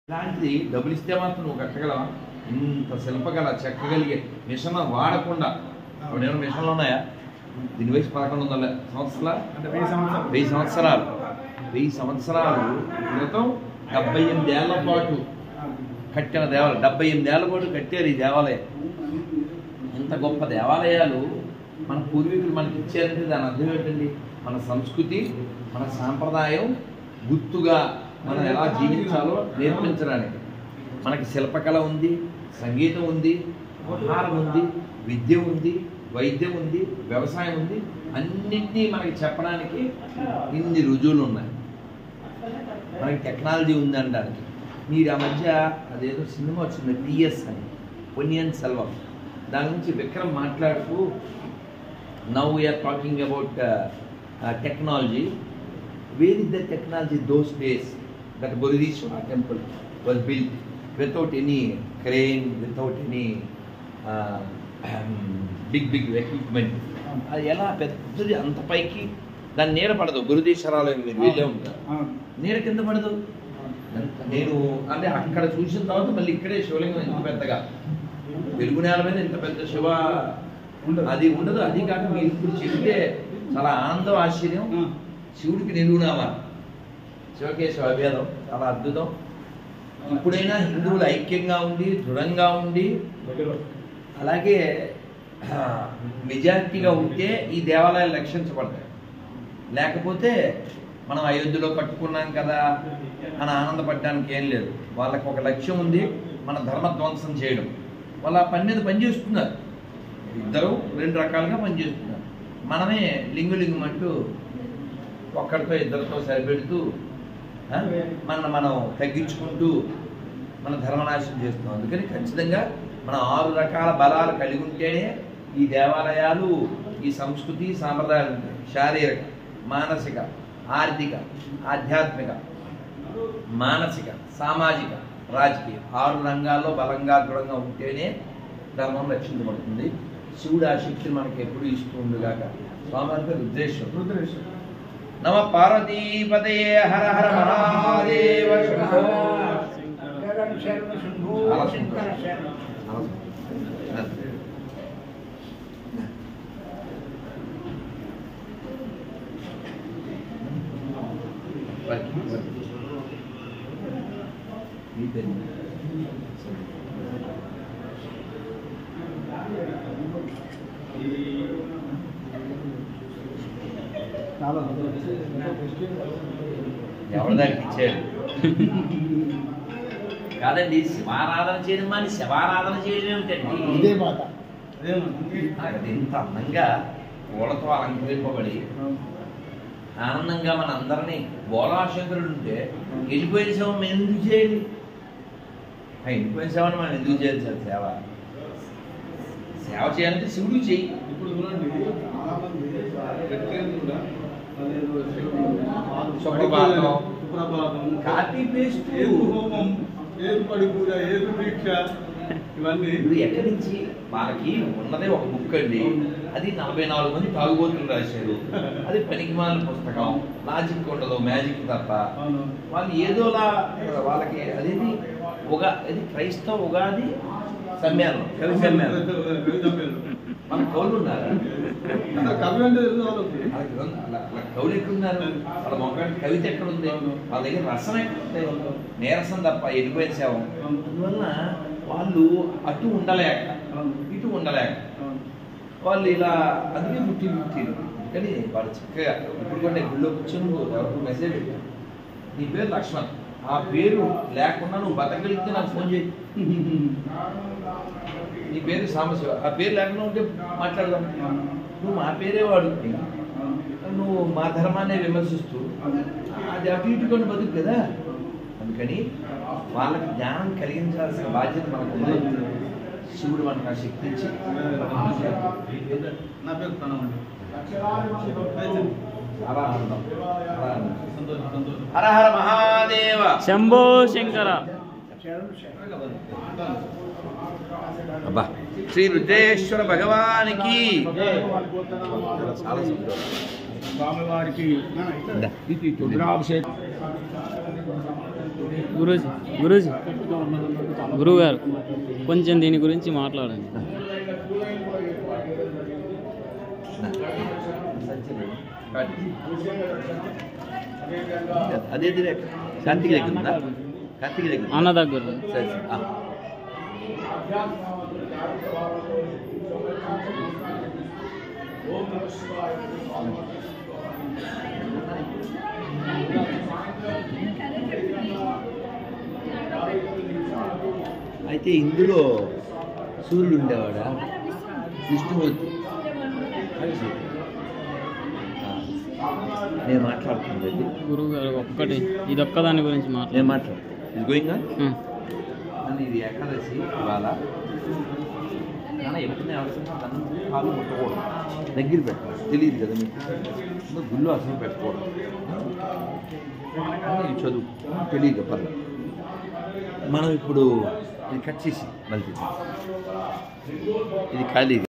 ఇలాంటిది డబ్బులు ఇస్తే మాత్రం నువ్వు కట్టగలవా? ఇంత శిల్పకళ చెక్కగలిగే మిషన్ వాడకుండా ఏమైనా మిషన్లు ఉన్నాయా? దీని వయసు 1100 సంవత్సరాలు, 1000 సంవత్సరాలు, 1000 సంవత్సరాలు క్రితం 78 ఏళ్ల పాటు కట్టిన దేవాలయం. 78 ఏళ్ల పాటు కట్టారు ఈ దేవాలయం. ఇంత గొప్ప దేవాలయాలు మన పూర్వీకులు మనకి ఇచ్చారంటే దాని అర్థం ఏంటండి? మన సంస్కృతి, మన సాంప్రదాయం గుర్తుగా మనం ఎలా జీవించాలో నేర్పించడానికి. మనకి శిల్పకళ ఉంది, సంగీతం ఉంది, ఆహారం ఉంది, విద్య ఉంది, వైద్యం ఉంది, వ్యవసాయం ఉంది. అన్నింటినీ మనకి చెప్పడానికి ఇన్ని రుజువులు ఉన్నాయి. మనకి టెక్నాలజీ ఉంది అనడానికి. మీరు ఆ మధ్య అదేదో సినిమా వచ్చింది టీఎస్ అని, పొన్నియిన్ సెల్వం. దాని నుంచి విక్రమ్ మాట్లాడుతూ now we are talking about technology. Where is the technology those days that Bodhisattva temple was built without any crane, without any big equipment. అది ఎలా పెద్దది అంత పైకి దాని నీడ పడదు. బృహదీశ్వరాలయం మీరు వెళ్ళే ఉంటారు, నీడ కింద పడదు. నేను అంటే అక్కడ చూసిన తర్వాత మళ్ళీ ఇక్కడే శివలింగం ఇంత పెద్దగా వెలుగు నేల మీద ఇంత పెద్ద శివ అది ఉండదు. అది కాక మీరు ఇప్పుడు చెప్తే చాలా ఆనందం, ఆశ్చర్యం. శివుడికి నిలువునామా శివకేశవ అభేదం చాలా అద్భుతం. ఇప్పుడైనా హిందువులు ఐక్యంగా ఉండి దృఢంగా ఉండి అలాగే మెజారిటీగా ఉంటే ఈ దేవాలయాలు రక్షించబడతాయి. లేకపోతే మనం అయోధ్యలో కట్టుకున్నాం కదా అని ఆనందపడడానికి ఏం లేదు. వాళ్ళకి ఒక లక్ష్యం ఉంది, మన ధర్మ ధ్వంసం చేయడం. వాళ్ళు ఆ పని మీద పనిచేస్తున్నారు. ఇద్దరు 2 రకాలుగా పనిచేస్తున్నారు. మనమే లింగులింగమంటూ ఒక్కడితో ఇద్దరితో సరిపెడుతూ మనం తగ్గించుకుంటూ మన ధర్మనాశనం చేస్తున్నాం. అందుకని ఖచ్చితంగా మనం 6 రకాల బలాలు కలిగి ఉంటేనే ఈ దేవాలయాలు, ఈ సంస్కృతి సాంప్రదాయాలు ఉంటాయి. శారీరక, మానసిక, ఆర్థిక, ఆధ్యాత్మిక, మానసిక, సామాజిక, రాజకీయ 6 రంగాల్లో బలంగా దృఢంగా ఉంటేనే ధర్మం రక్షించబడుతుంది. శివుడు ఆ శక్తిని మనకి ఎప్పుడు ఇస్తూ ఉండుగాక. స్వామి రుద్రేశ్వరు. నమ పార్వతీపతయే హర హర మహాదేవ శంభో. ఎవరి దానికి ఇచ్చారు కాదండి. శివారాధన చేయడం అని శివారాధన చేయడం ఏమిటండి? ఇంత అందంగా పూలతో అలంకరింపబడి ఆనందంగా మన అందరినీ బోలాశంకరుడు ఉంటే వెళ్ళిపోయిన సేవ మనం ఎందుకు చేయాలి? వెళ్ళిపోయిన సేవని మనం ఎందుకు చేయాలి సార్? సేవ చేయాలంటే శివుడు చెయ్యి. కాపీ పేస్ట్ ఇవన్నీ ఎక్కడి నుంచి? వాళ్ళకి ఉన్నదే ఒక బుక్ అండి, అది 44 మంది తాగుబోతులు రాశారు. అది పనికిమాలిన పుస్తకం, లాజిక్ ఉండదు, మ్యాజిక్ తప్ప. వాళ్ళు ఏదోలా వాళ్ళకి అదేది ఇది క్రైస్తవ ఉగాది సమ్మేళనం, కవి సమ్మేళనం. మన కవులు ఉన్నారు, కవులు ఎక్కడున్నారు? వాళ్ళ మొక్కటి కవిత ఎక్కడుంది? వాళ్ళ దగ్గర రసం ఎక్కడుంది? నీరసం తప్ప వెళ్ళిపోయిన సేవ. అందువల్ల వాళ్ళు అటు ఉండలేక ఇటు ఉండలేక వాళ్ళు ఇలా అందుకే పుట్టిరు. కానీ వాళ్ళు చక్కగా ఇప్పుడు కూడా గుళ్ళో కూర్చొని ఎవరికి మెసేజ్ పెట్టాను, నీ పేరు లక్ష్మణ్, ఆ పేరు లేకుండా నువ్వు బతకగలిగితే నాకు ఫోన్ చేయి. నీ పేరు సాంబశివ, ఆ పేరు లేకుండా ఉంటే మాట్లాడదాం. నువ్వు మా పేరే వాడుతుంది, నువ్వు మా ధర్మాన్ని విమర్శిస్తూ అది అటు ఇటు కొన్ని బతుకు కదా. అందుకని వాళ్ళకి జ్ఞానం కలిగించాల్సిన బాధ్యత మనకు ఉంది. శివుడు మనకు ఆ శక్తి ఇచ్చి. నా పేరు ప్రణవ్. హర హర మహాదేవ శంభో శంకర. అబ్బా శ్రీ రుద్రేశ్వర భగవానికి స్వామివారికి రుద్రాభిషేకం. గురువు గారు కొంచెం దీని గురించి మాట్లాడండి. అదే కార్తీక దగ్గర కార్తీక దగ్గర అన్న దగ్గర సరే అయితే ఇందులో సూర్యుడు ఉండేవాడా విష్ణుమూర్తి నేను మాట్లాడుతుంది గురువు గారు ఒక్కటి ఇదొక్క దాని గురించి నేను మాట్లాడుతాను ఇది గోయింగా ఇది ఏకాదశి ఇవాళ ఎప్పుడైనా అవసరం తను కాలు ముట్టకూడదు దగ్గర పెట్టాలి తెలియదు కదా మీకు గుళ్ళు అసలు పెట్టకూడదు ఇది చదువు తెలియదు పర్లేదు మనం ఇప్పుడు ఇది కట్ చేసి మళ్ళీ ఇది ఖాళీ